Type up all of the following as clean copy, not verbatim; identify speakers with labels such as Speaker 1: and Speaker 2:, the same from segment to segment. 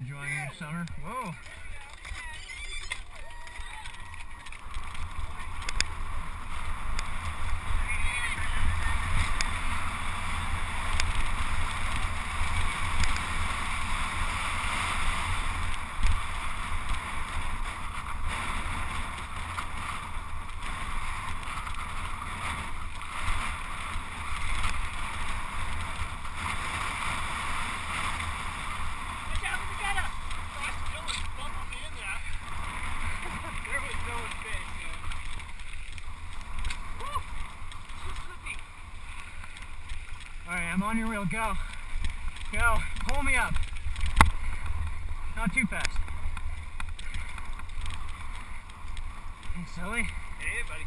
Speaker 1: enjoying your summer. Whoa! Alright, I'm on your wheel. Go. Go. Pull me up. Not too fast. Hey, Sully.
Speaker 2: Hey, buddy.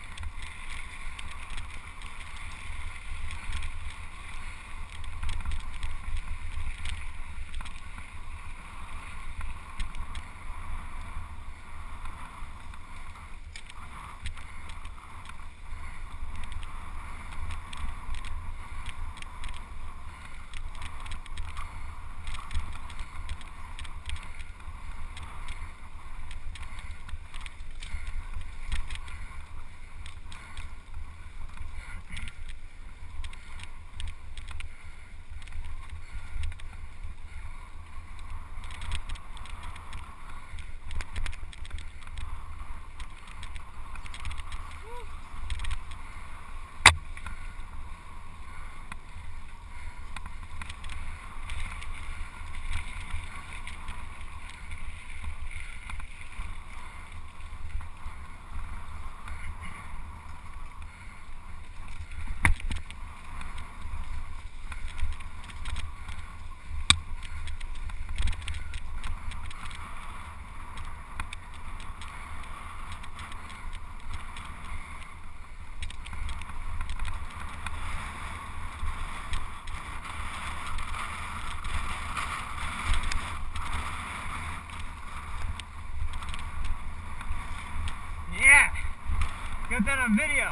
Speaker 1: Got that on video.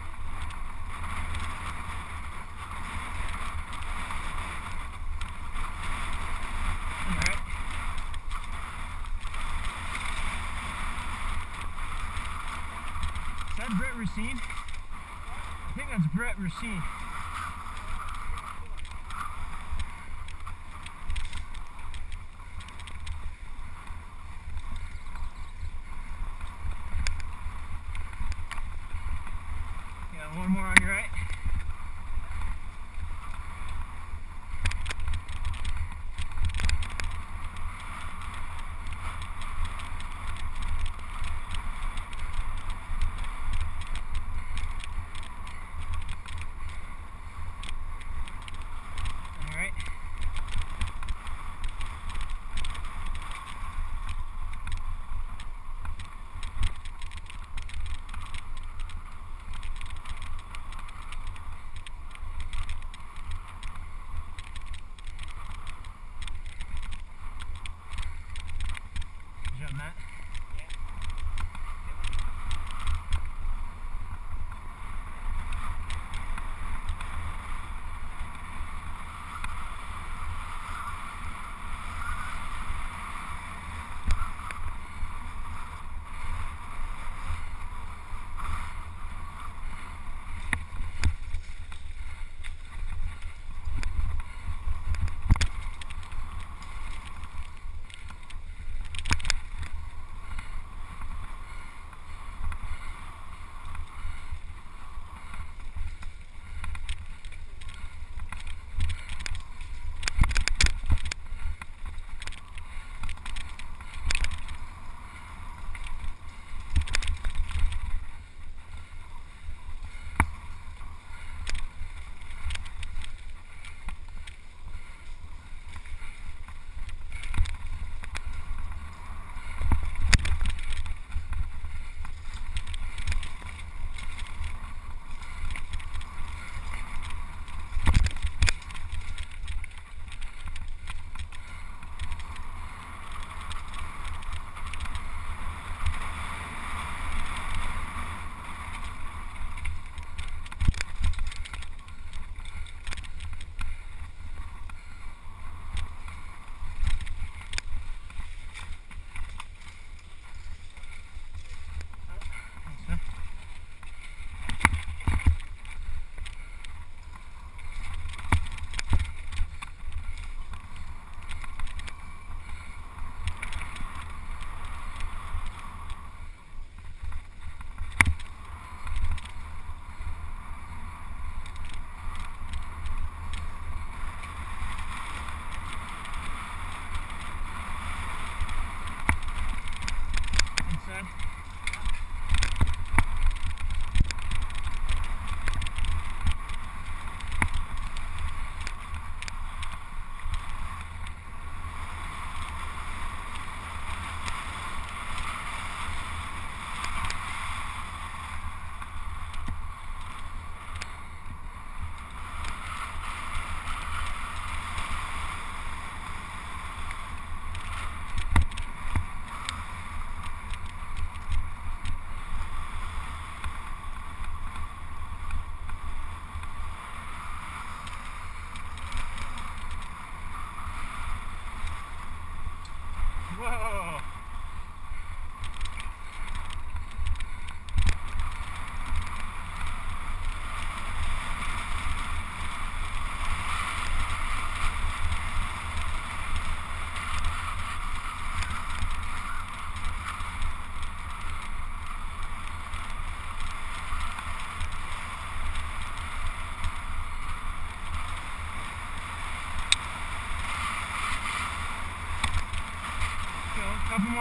Speaker 1: Alright. Is that Brett Racine? I think that's Brett Racine. One more on your right. All right.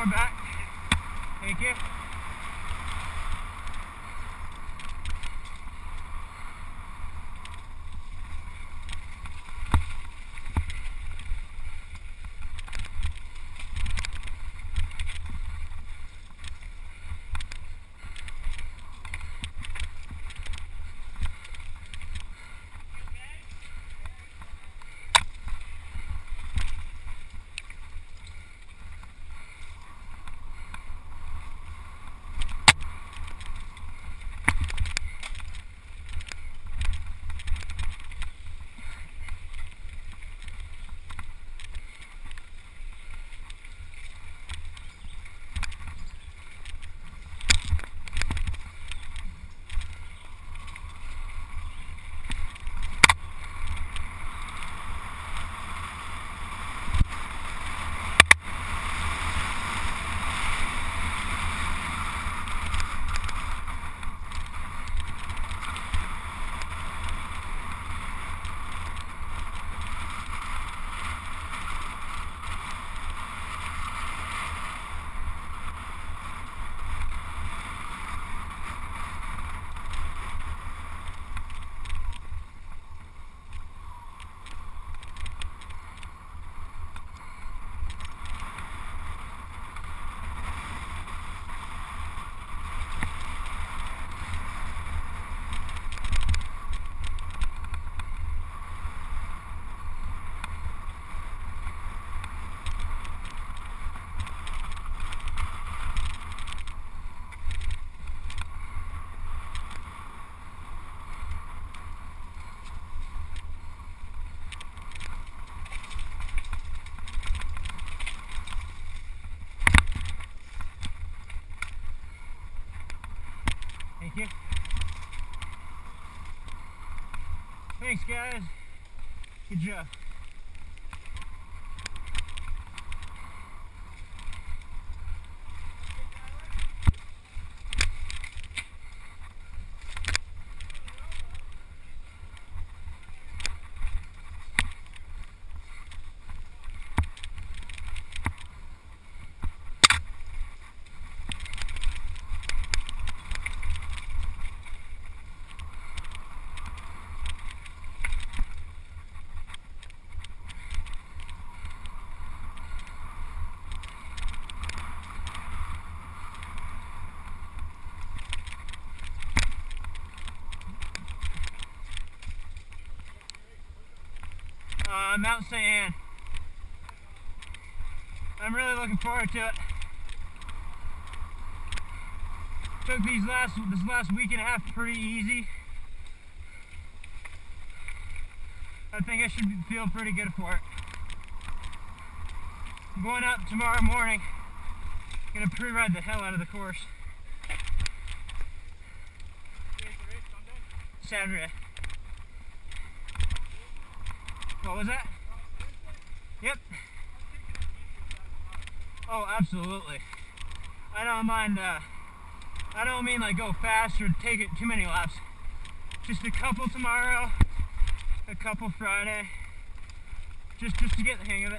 Speaker 1: more back. Thank you. Thank you. Thanks, guys. Good job. Mount St. Anne. I'm really looking forward to it. Took this last week and a half pretty easy. I think I should feel pretty good for it. I'm going up tomorrow morning. Gonna pre-ride the hell out of the course. Saturday. What was that? Yep. Oh, absolutely. I don't mind, I don't mean like go fast or take it too many laps. Just a couple tomorrow, a couple Friday, just to get the hang of it.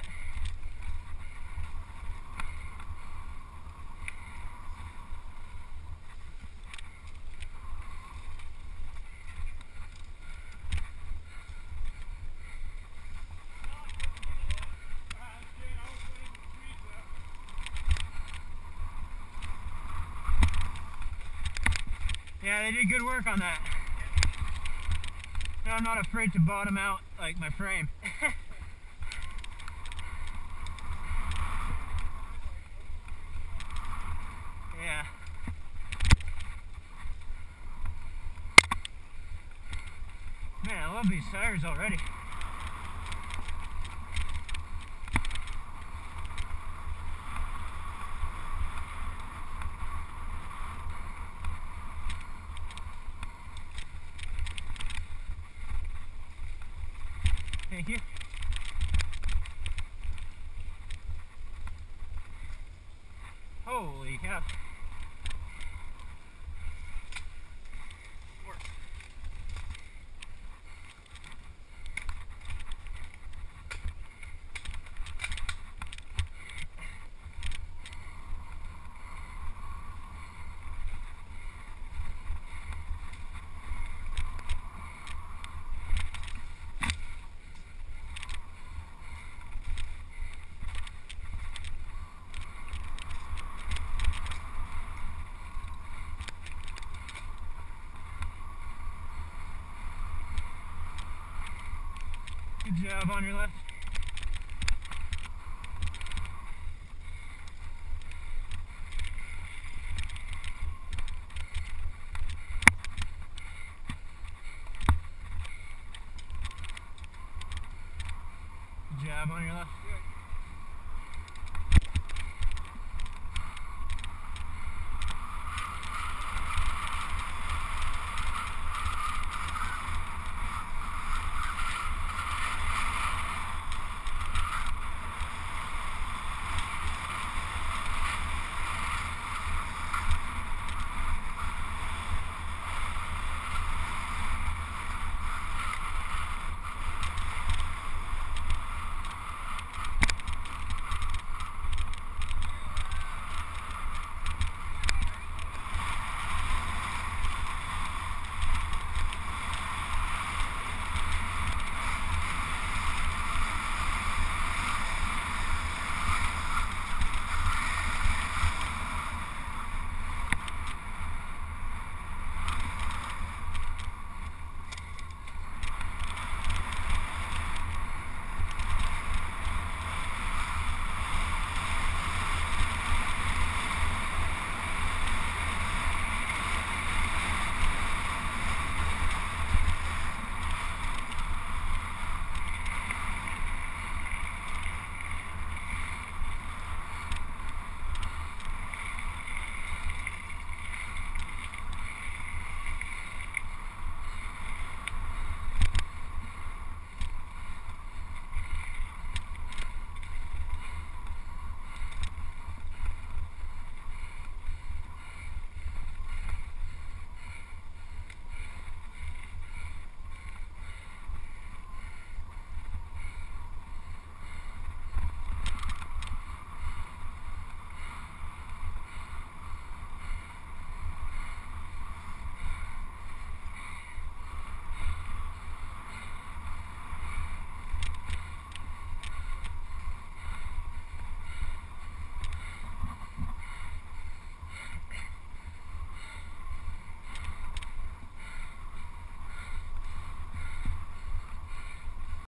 Speaker 1: Yeah, they did good work on that. And I'm not afraid to bottom out like my frame. Yeah. Man, I love these tires already. Thank you. Holy cow. Jab on your left. Jab on your left.